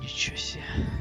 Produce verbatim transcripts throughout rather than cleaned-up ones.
Ничего себе.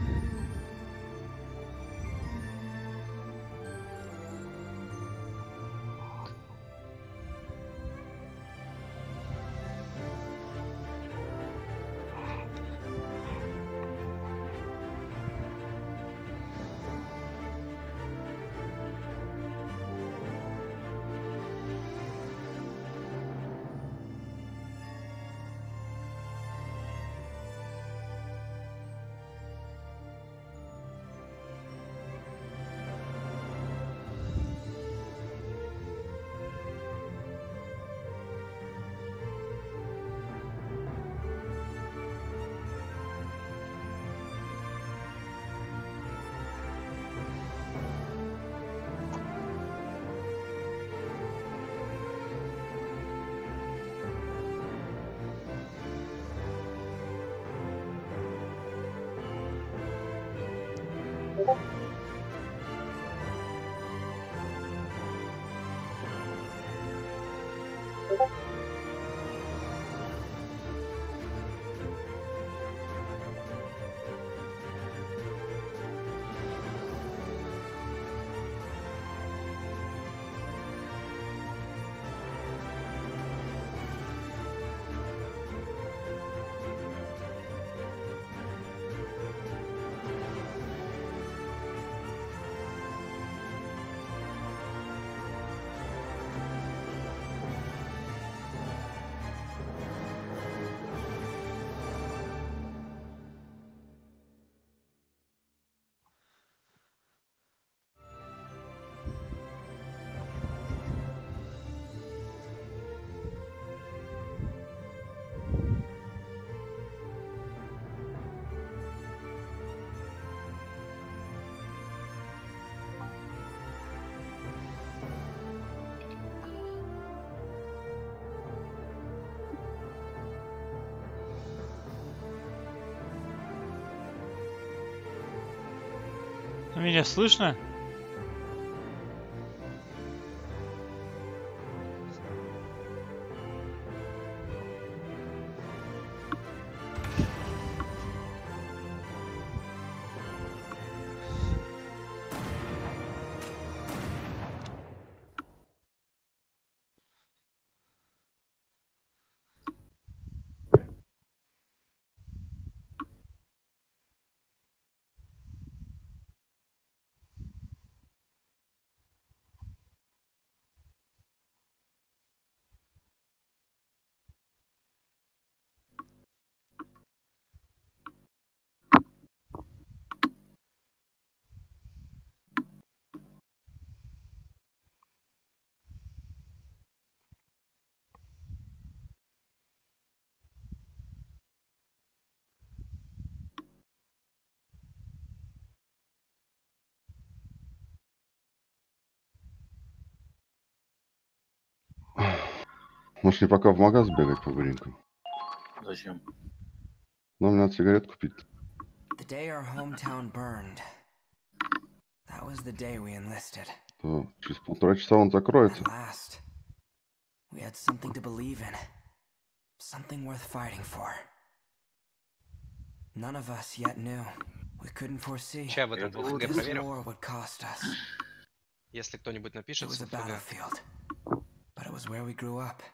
Меня слышно? Может, не пока в магаз бегать по буренькам? Зачем? Нам надо сигарет купить. The day our hometown burned. That was the day we enlisted. То через полтора часа он закроется. At last, we had something to believe in. Something worth fighting for. None of us yet knew. We couldn't foresee. Сейчас в этом ВХГ This проверим. war would cost us. Если кто-нибудь It напишет was с a ВХГ. battlefield, but it was where we grew up.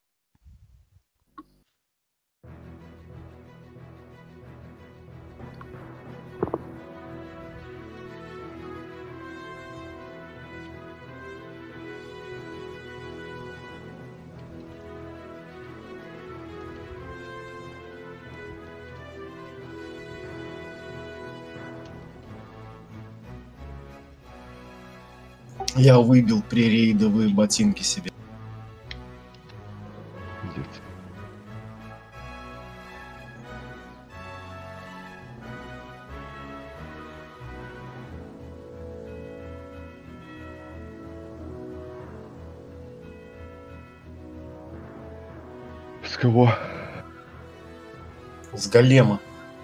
Я выбил пререйдовые ботинки себе. Где-то. С кого? С голема.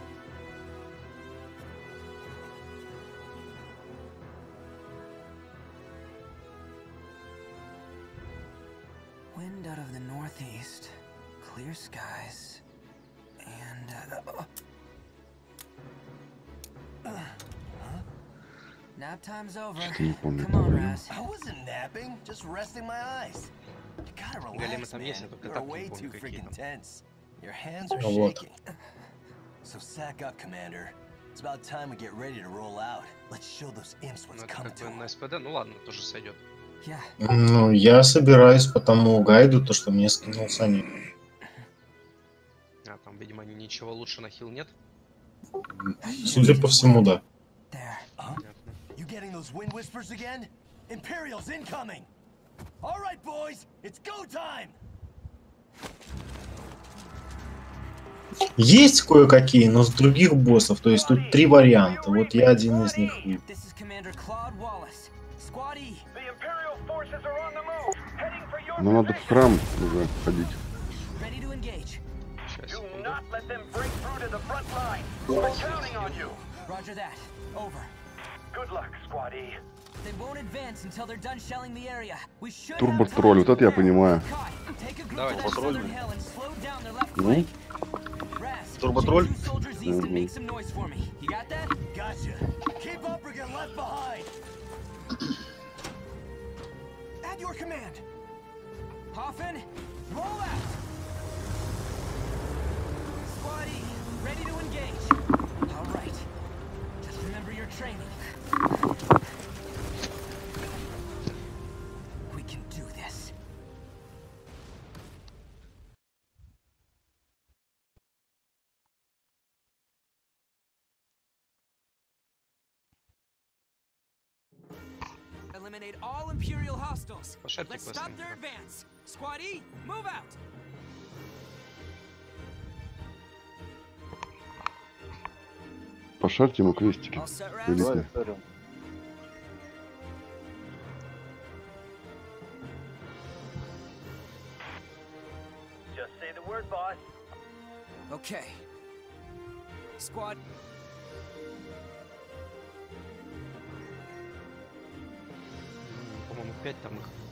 Wind out of the northeast, clear skies, and uh, Nap time's over. Что-то не помню Come on, этого. Raz. I wasn't napping, just resting my eyes. You gotta Големы relax, там man. есть, я только You're так не way помню, too какие freaking там. tense. Your hands are А вот. shaking. So sack up, Commander. It's about time we get ready to roll out. Let's show those imps Ну what's это coming как to бы 'em. на СПД, ну ладно, тоже сойдет. Yeah. Ну, я собираюсь по тому гайду, то, что мне скинул Саня. А, там, видимо, ничего лучше на хил нет. Судя по всему, да. There. Huh? Понятно. You getting those wind whispers again? Imperials incoming! All right, boys, it's go time! Есть кое-какие, но с других боссов. То есть тут три варианта. Вот я один из них выбрал. This is Commander Claude Wallace. Squad E. Ну надо в храм уже ходить. Ready to engage. Сейчас, секунду. Roger that. Over. They won't advance until they're done shelling the area. We should have Турботроль, вот это я понимаю. Take a group Давай, to that турботроль. southern hill and slow down their left Ну, flank. Raz, Турботроль? shoot two soldiers east and make some noise for me. You got that? Gotcha. Keep up or get left behind. At your command. Hoffman, roll out. Squad E, ready to engage. All right. Just remember your training. We can do this. Eliminate all Imperial hostiles. Пошарьте Let's stop быстренько. their advance. Squad E, move out. пошарьте ему крестики. All set, Raz? Великие. Just say the word, boss. Okay. Squad. По-моему, пять там их.